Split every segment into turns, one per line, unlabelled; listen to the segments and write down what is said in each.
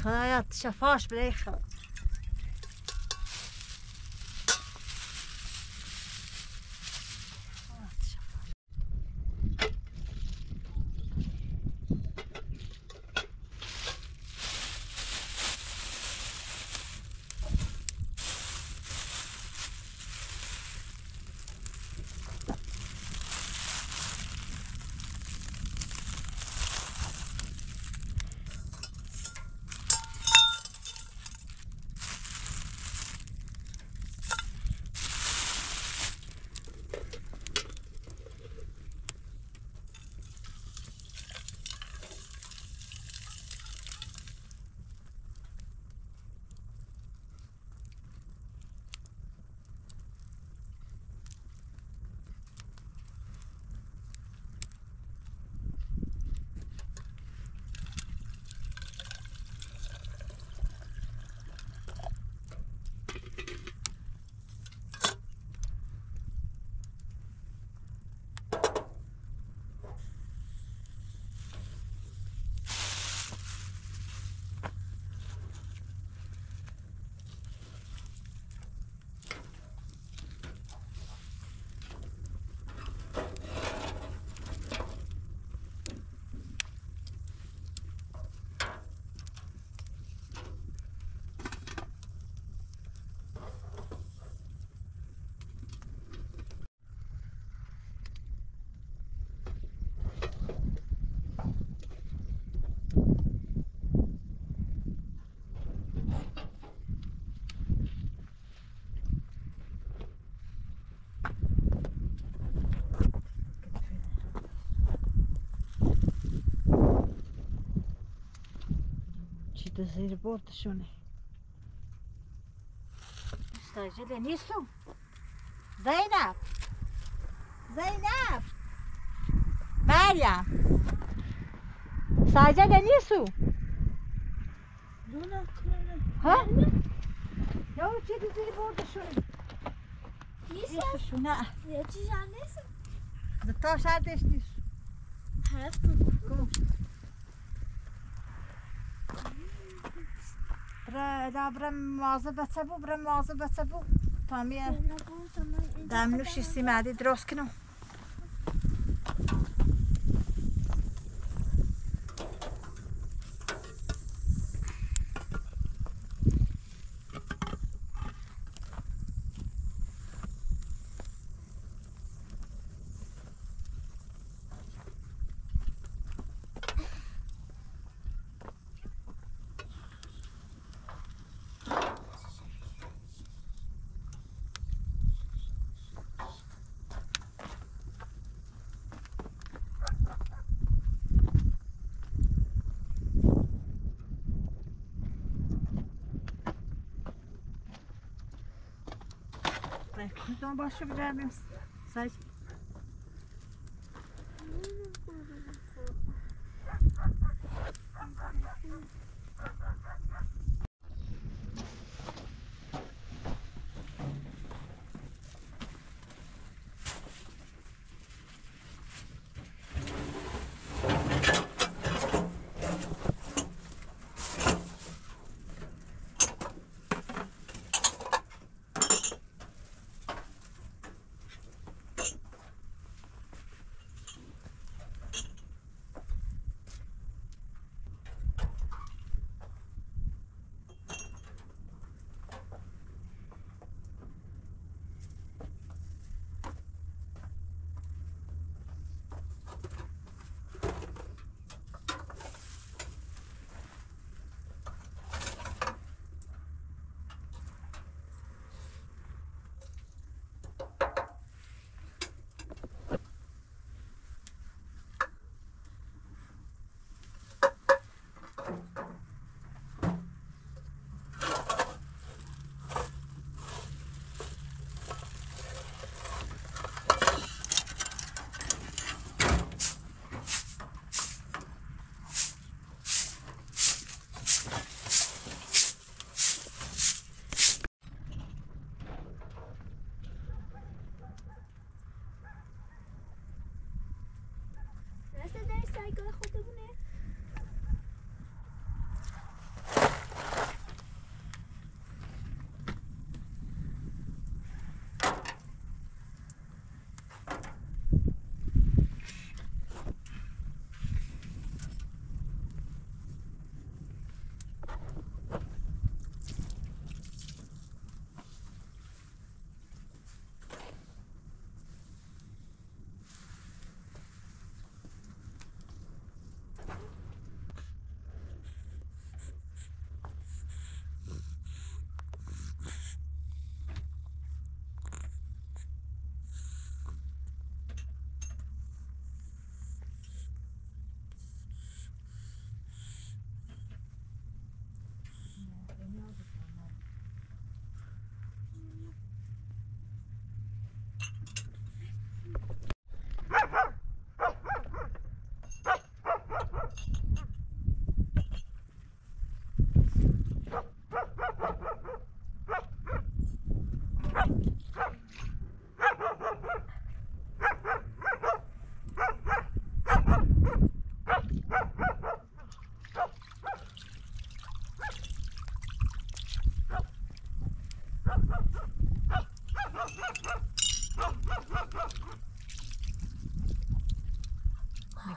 خدایا شفاش بده خدا. چی زیر بردشونه استاجله نیستو زینب مریم ساجده نیستو ها یا چی زیر بردشونه نیستو نه
یه چیز هم نیست
زتا شردش نیست
حرف
کن برم مازه بچه بو تامیه دمنوشی سیمادی درست کنم Então baixa o já mesmo. Sai.
سایکل خودمونه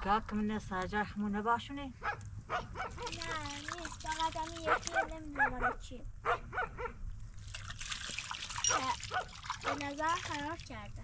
که من ساجا خمونه باشونه
نه نیست فقط همین یکی نمیدونم مال چیه به نظر خراب کرده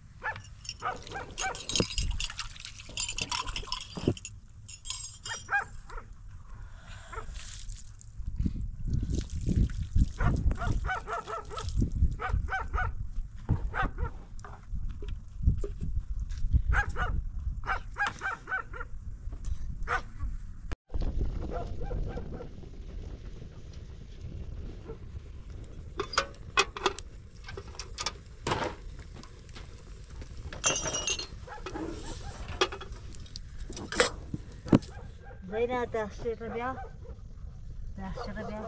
زينة داخل الربيع داخل الربيع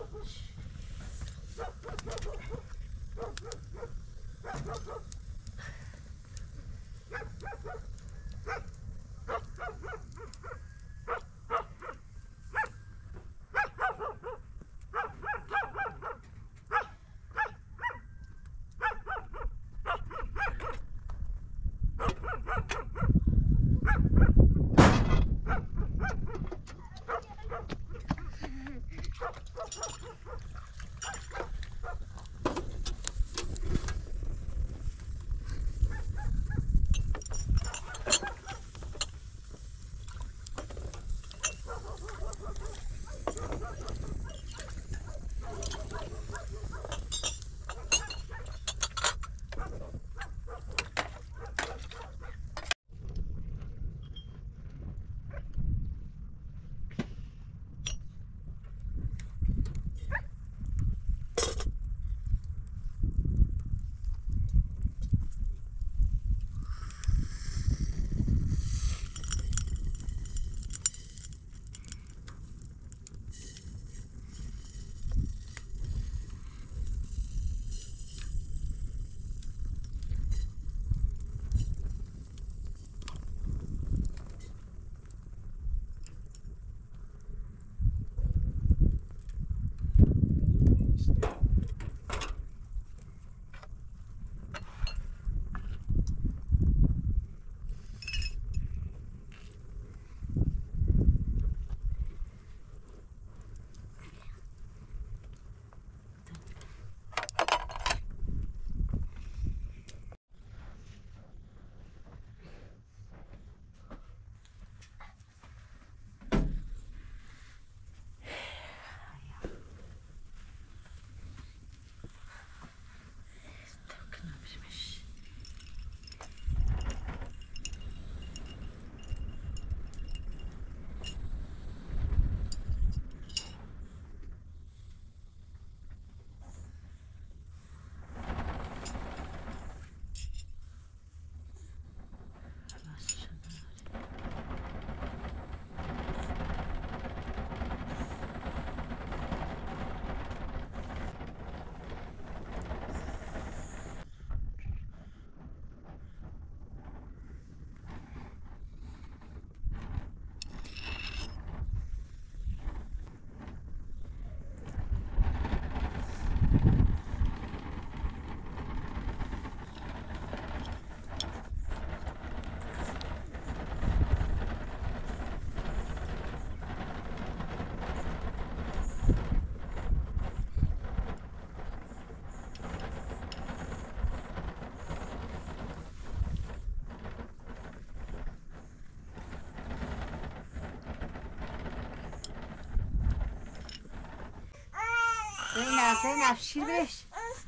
زينب شيل بيش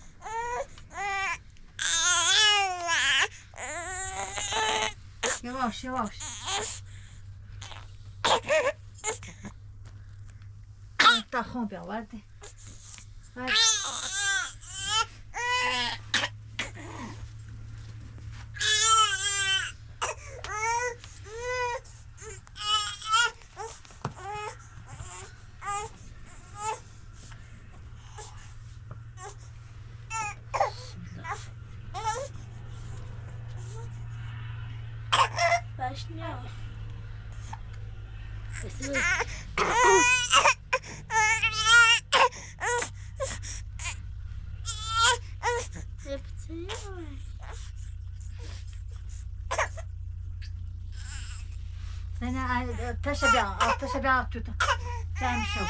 يواش يواش تاخون بيا وردي
Başlıyor.
Sesi Seni taşa bir alt tut. Sen şu.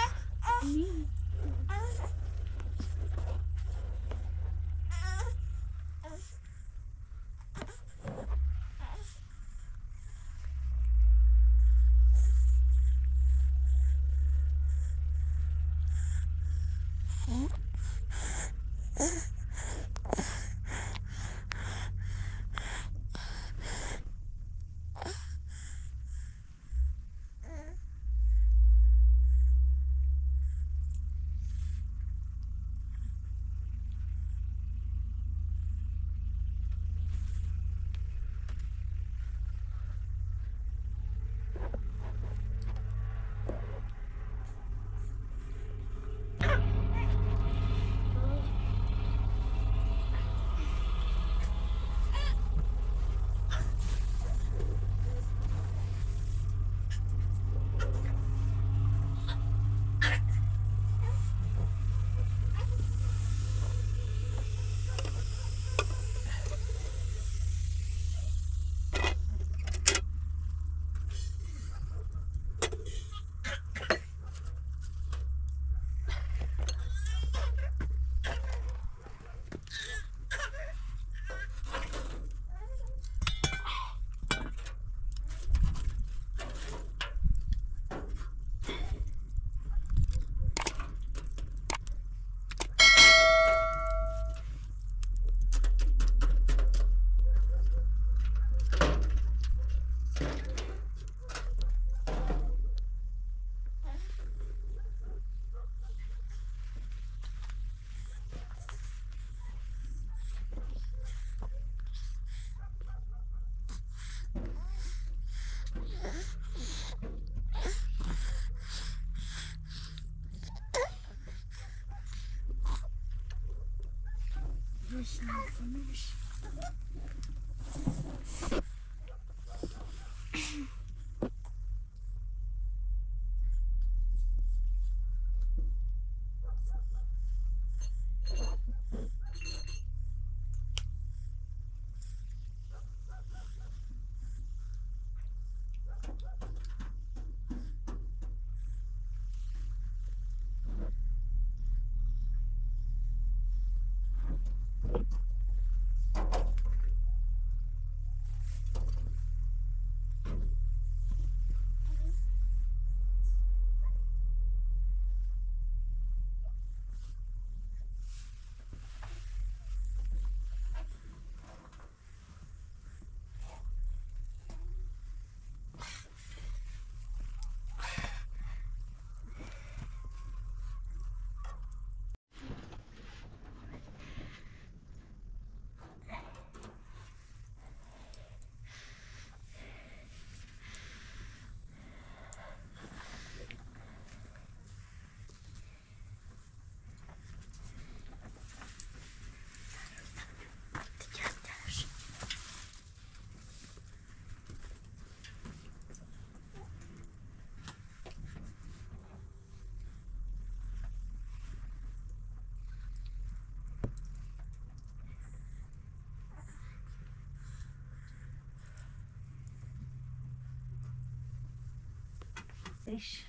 Wiesz,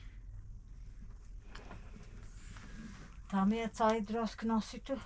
tam je cały drosk nosi tu.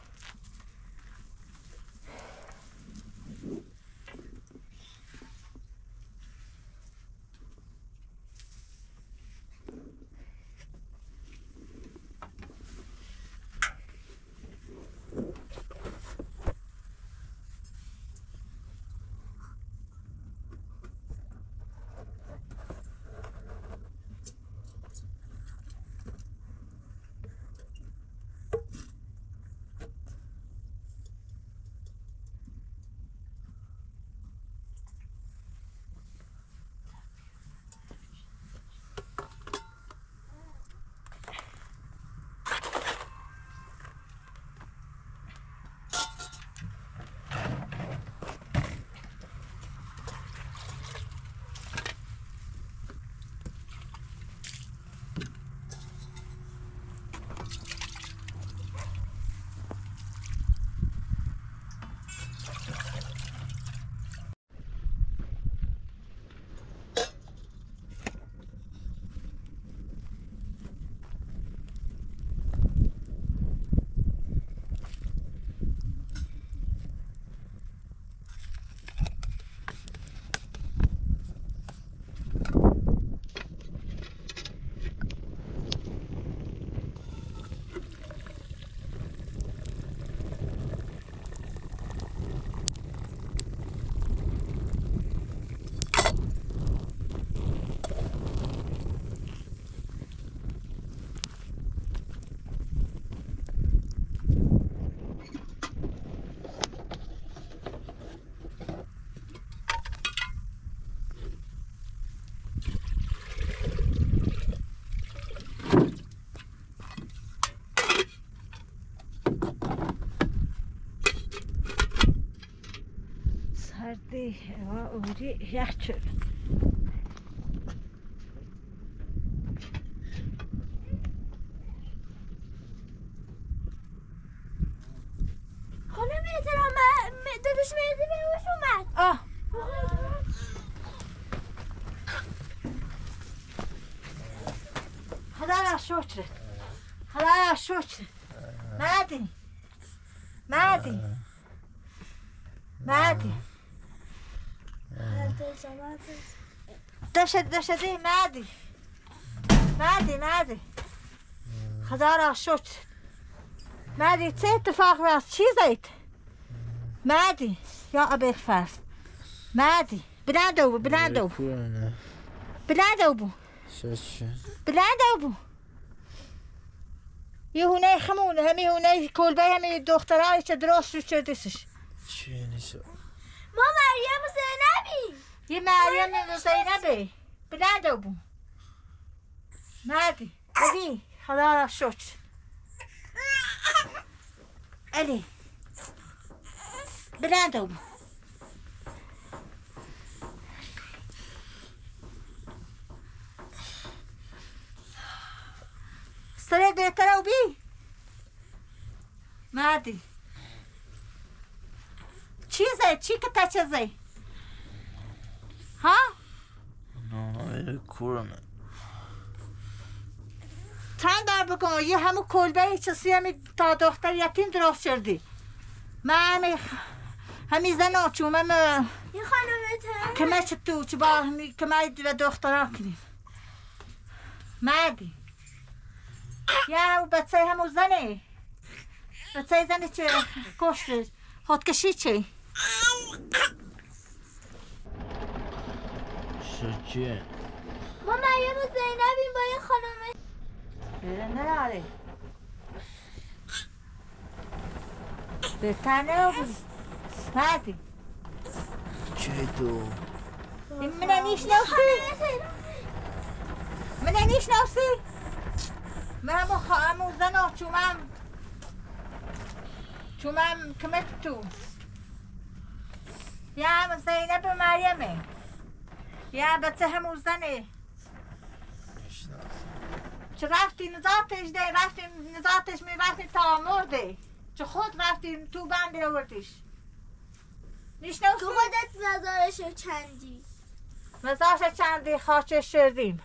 هردی و اوری یخ شد.
خانم احترام داداش مهدی بهش اومد.
آه خدا را شکر، خدا را شکر. مهدی مهدی مهدی دشتی مهدی مهدی مهدی خدا را شکر. مهدی چه اتفاق است؟ چی زید؟ مهدی یا ابی فرست مهدی بلندو بلندو بلندو بو بلندو بو یه هونه خمونه همی هونه کلبه همی دخترهایی که درست رو شدیسش.
چی نیست؟
ما مریم و زینبی.
یه مریم و زینبی بلندو بو مهدی علی خدا را شکر. علی بلندو بو سره بهتره و بی مهدی چی زی؟ چی که تچه زی؟ ها؟
نه کورمه
چند دار بکن یه همون کلبه ای چسی همی تا دختر یتیم درست شدی. من همی زن آچومه
یه خانم
کمه چه تو چه با همی کمه و دخترها کنیم مهدی یه همون بچه همون زنه بچه زنه چه کشتش خودکشی چه
چیه؟
ما مریم و زینبیم با یه خانم.
نه آره بهتر نبود مهدی
چه تو؟
منه نیشناسی؟ منه نیشناسی؟ من همون زن ها چومم کمک تو یا هم زینب و مریمه یا بچه همون زنه چه رفتی نزاتش ده رفتی نزاتش می رفتی تا مرده چه خود رفتی تو بندی آوردیش نیشناسی؟
تو خودت مزارشو چندی
مزارش چندی خاچش شدیم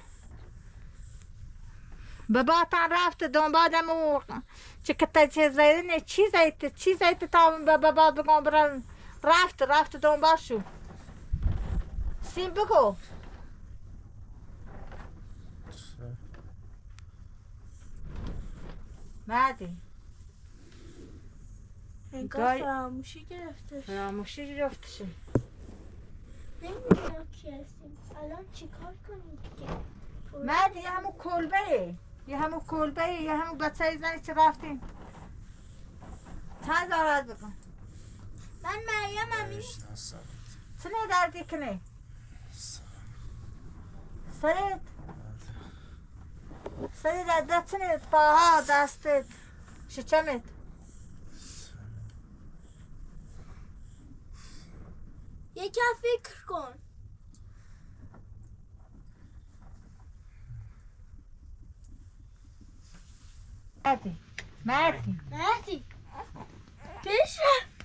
باباتان رفت دنبالم و چه کتا چه زیده چی زیده تا بابا بگم برن رفت دنبال شو سیم بگو مهدی
انگار فراموشی گرفتشه. نمیدونم کی هستیم الان چی کار کنیم دیگه.
مهدی یه همون کلبه یه همون بچه زنی چه رفتیم چند دارد بکن
من مریم همیش
چنه دردی کنه سرت درد چنه پاها دستت شچمت
یکم فکر کن.
مهدی
پیش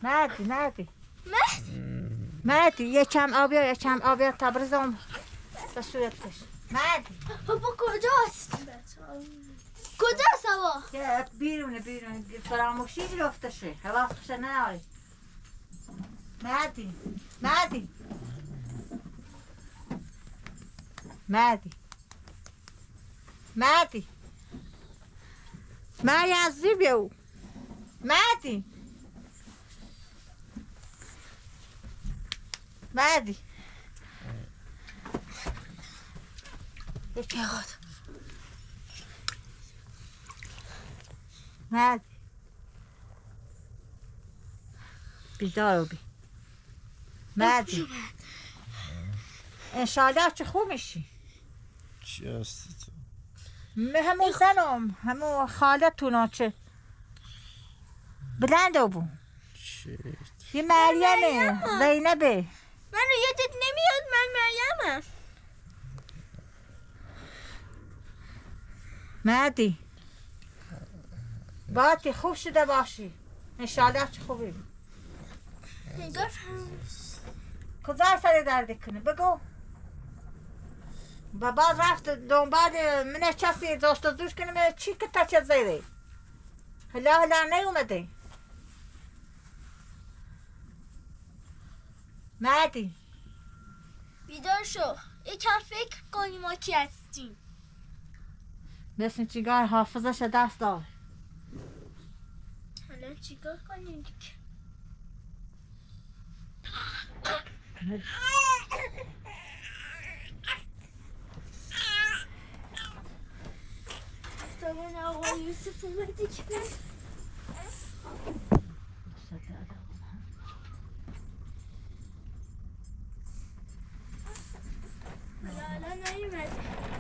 مهدی یکم آبیا تبرزم به صورتش مهدی
بابا کجاست هوا؟
بیرون فراموشی گرفتشه حواسش نداری مهدی ما یزدی بیو مهدی یکی خود مهدی بیدار بی مهدی انشالله چه خوب میشی.
چی هستی تو؟
همون زنم همون خالتونا چه بلند بو
چی؟
یه مریمه زینبه.
من یادت نمیاد من مریمم.
مهدی باید خوب شده باشی انشالله چه خوبی.
نگاه
کجا سر درد کنه بگو. بابا رفت دنبال منه کسی دوست دوش کنه منه چی که تا چه زیره هلا نیومده. مهدی
بیدار شو. یکم فکر کنیم ما کی هستیم.
مثل چیگار حافظش دست دار.
حالا چیکار کنیم دیگه؟ سالن آقا یوسف اومده که حالا نیومده.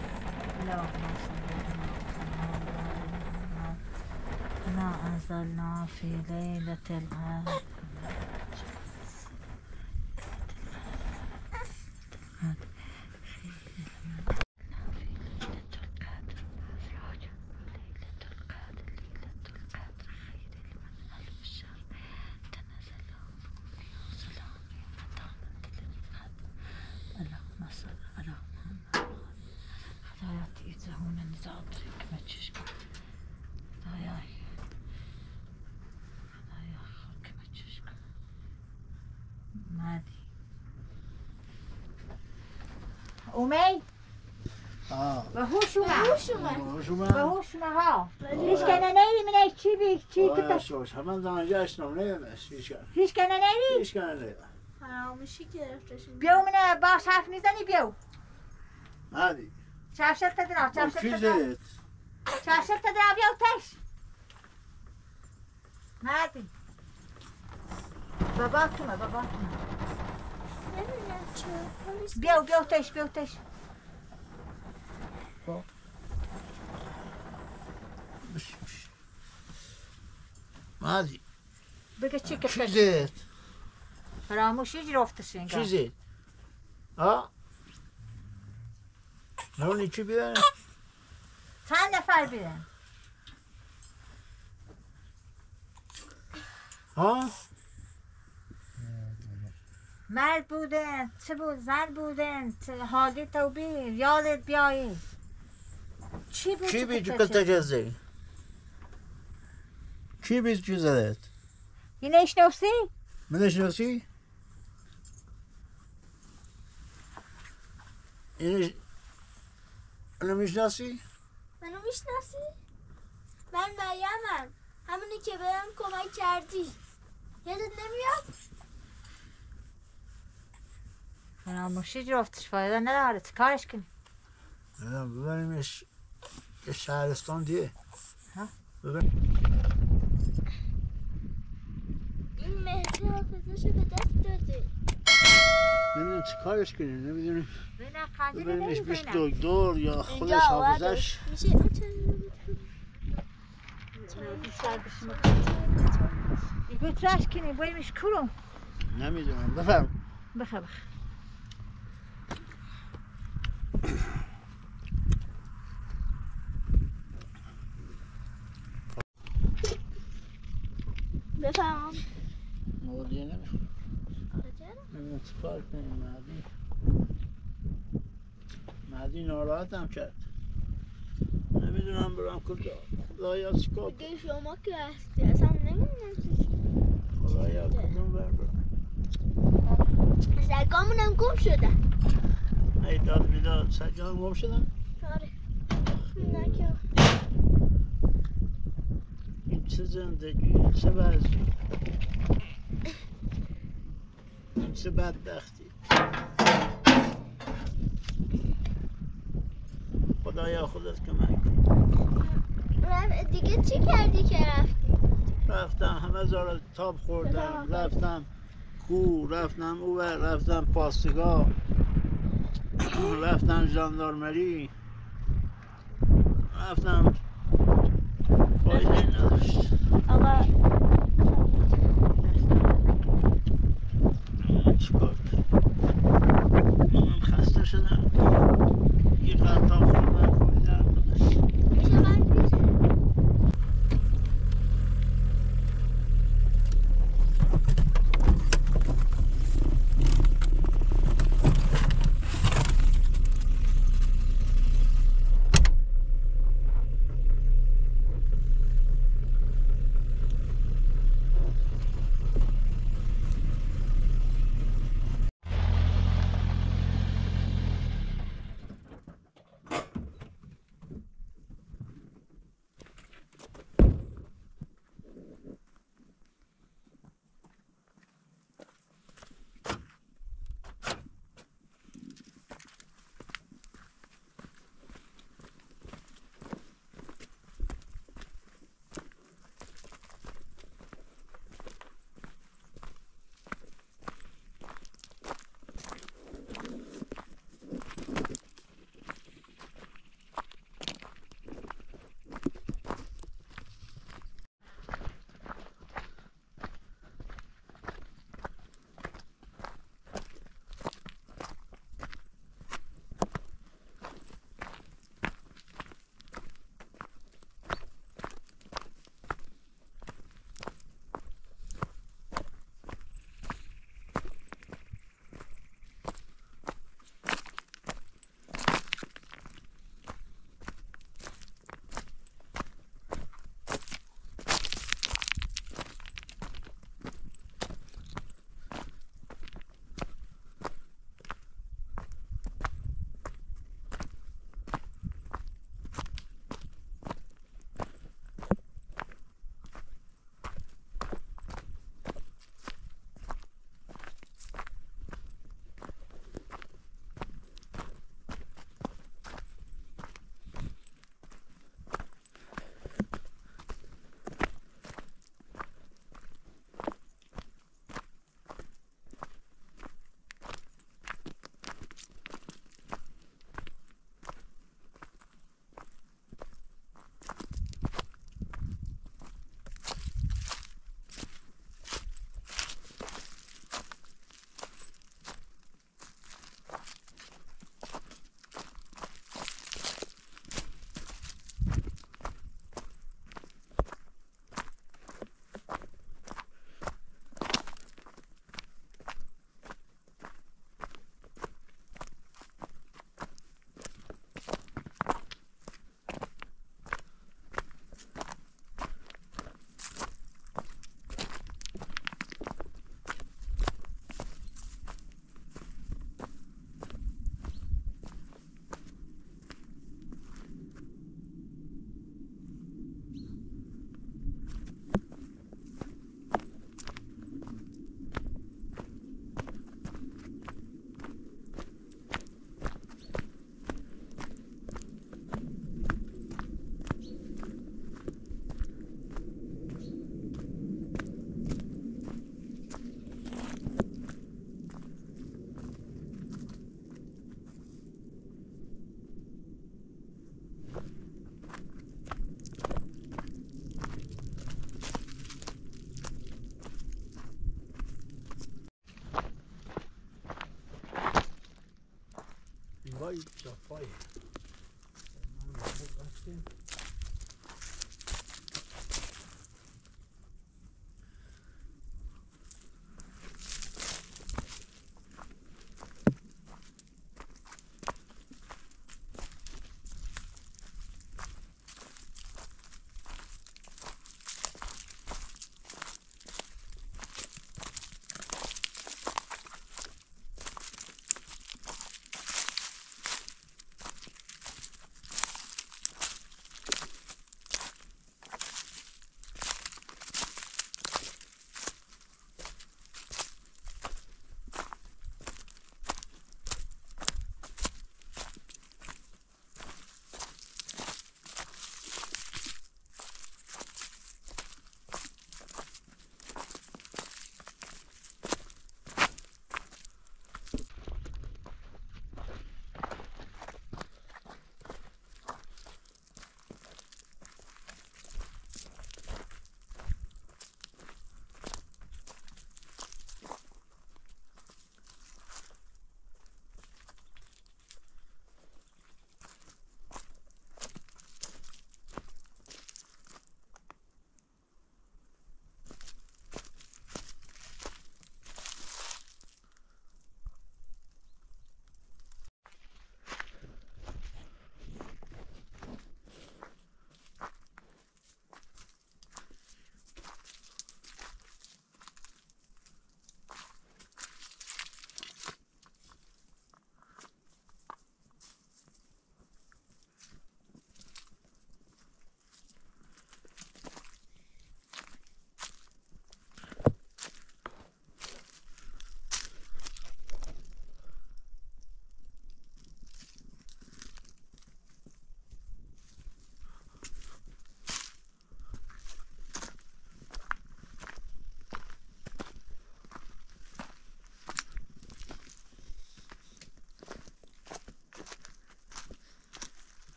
ما أنزلنا في ليلة القدر. اللهم صل على محمد خدايا تيزه من زادرك ما تشكي خدايا خاك ما تشكي مادي أمي بهوش ها هیچ کنه نیری من ای چی بی چی کتا
همه زمان جشنم نیمش
هیچ کنه نیری
فراموشی گرفتشون.
بیاو منه باش حرف نیزنی بیاو
مادی
چرشت تدنا چرشت
چی
تدنا
زید؟
چرشت تدنا بیاو تش مادی بابا کمه
نمیدونم چه.
بیاو تش
مادی
بگه چی که
چی زید؟
فراموشی جرفتش انگار
چی زید؟ نونی چی بیاره؟
چند نفر بیرن مرد بودن چه بود زن بودن حالی تو بیر یادت بیایی چی بود
چی بی جو کتا جزی؟ چی بی جو زدت؟
این اشنوسی؟
منش نسی؟ اینو میشناسی؟
منو میشناسی؟ من مریمم. همونی که بهم کمک کردی. یادت نمیاد؟
فراموشی جرفتش فایده نداره چه کارش کنی
ببریمش یه شهرستان دیگه
این مهدی حافظشو به دست داده.
نمیدونم چه کارش کنیم نمیدونیم ببریمش پیش
ببینم
دکتر یا خودش حافظش
میشه
بگو چاش کنی بایمش کرم
نمیدونم بفرم
بخ
بفهم.
مودیه نمیدونم چه کار کنیم مهدی ناراحتم کرد نمیدونم برم کجا خدایا چی کار کنم
دیگه شما که هستی اصلا نمیدونم
خدایا کدوم برم
سگامونم گم شدن.
ای داد بیداد سگام گم شدن؟
آره نکه
این چه زندگی این چه وضعی این چه بدبختی خدایا خودت کمک کن
دیگه چی کردی که رفتی؟
رفتم همه زارا تاب خوردم رفتم کو رفتم اوور رفتم پاستگاه رفتم ژاندارمری رفتم فایده نداشت
آقا
چیکار من خسته شدم یه قطعه خوردم پایدم
میشه من پیش
وای جفای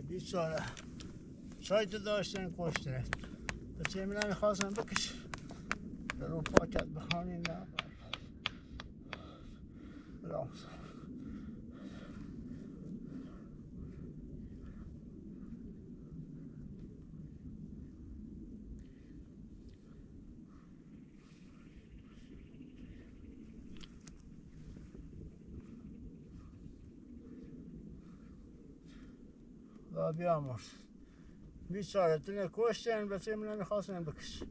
بیچاره چای تو داشتن کشته بچه من نمیخواستم بکش رو پاکت بخوانی نه بلامز و بیامرز بیچاره تو نکشتن بچه من نمیخواستم بکش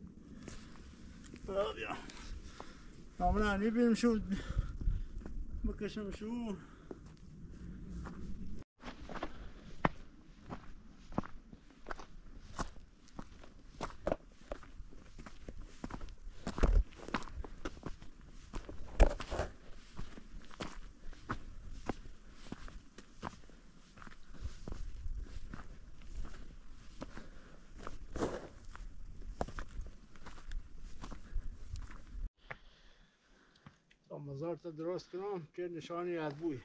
و بیام نامنا نبیم شد بکشم شو مزار تا درست کنم که نشانی از بوی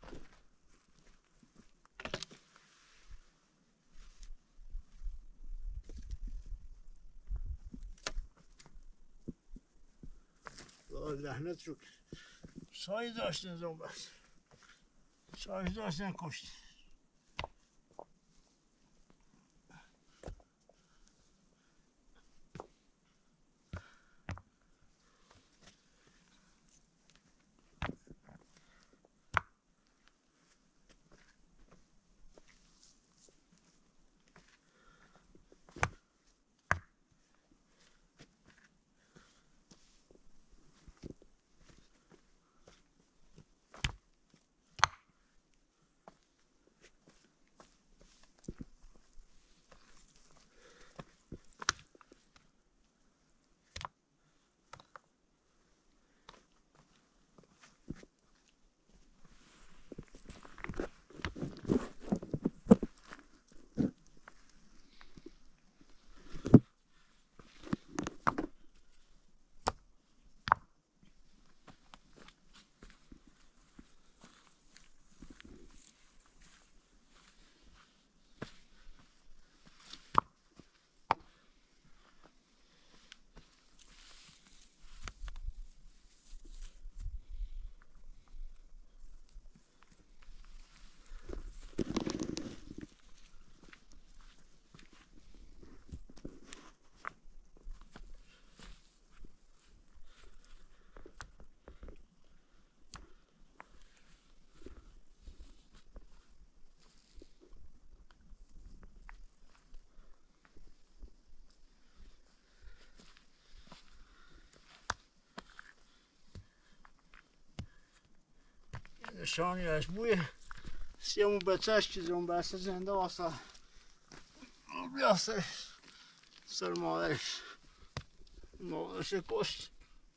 لعنت شو چای داشتن زن بس چای داشتن کشت نشانی از بوی سیمون بچهش که زن بسته زنده آسا بیاسته سر مادرش کشت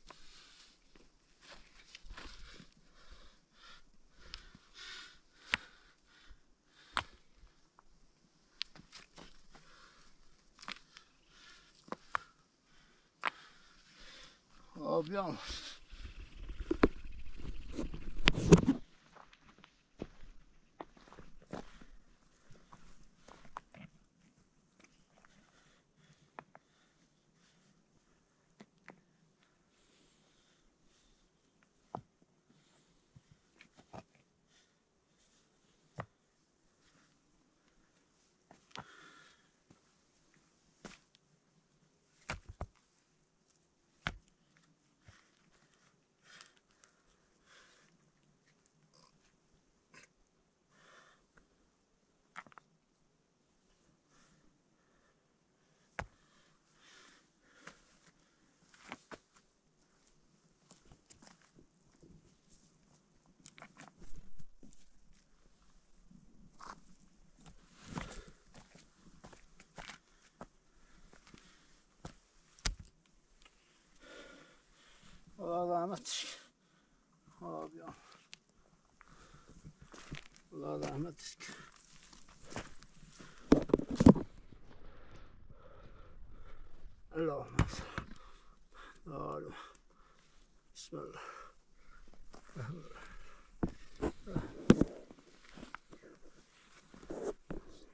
بیام رحمتش بیام الله رحمتش اللهم صل بسم الله الرحمن الرحيم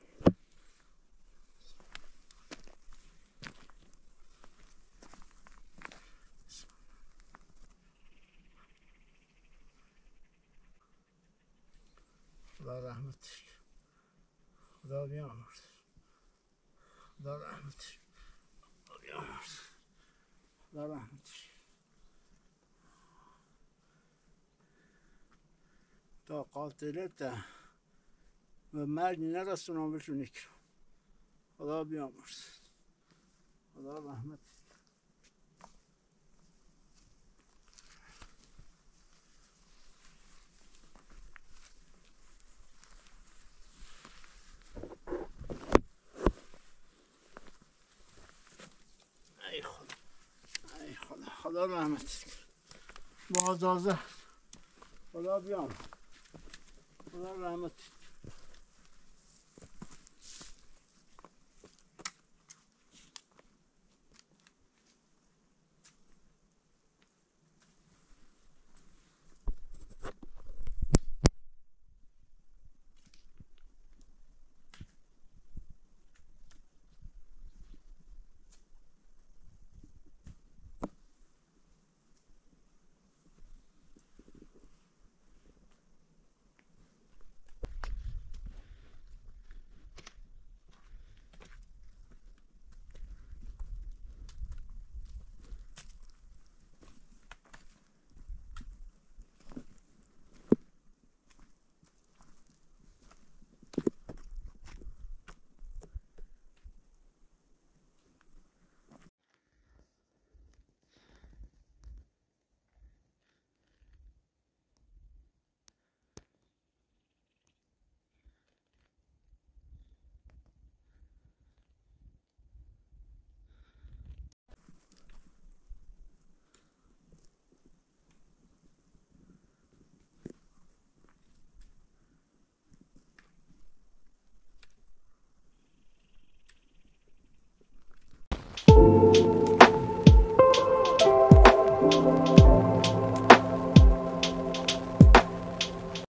خدا رحمتش خدا بیامرز خدا رحمتش خدا بیامرز خدا رحمتش تا قاتلته و مرگ نرسونم بهشون نکرم خدا بیامرز خدا رحمت ای خدا ای خدا خدا رحمت بازازه خدا بیامرز خدا رحمت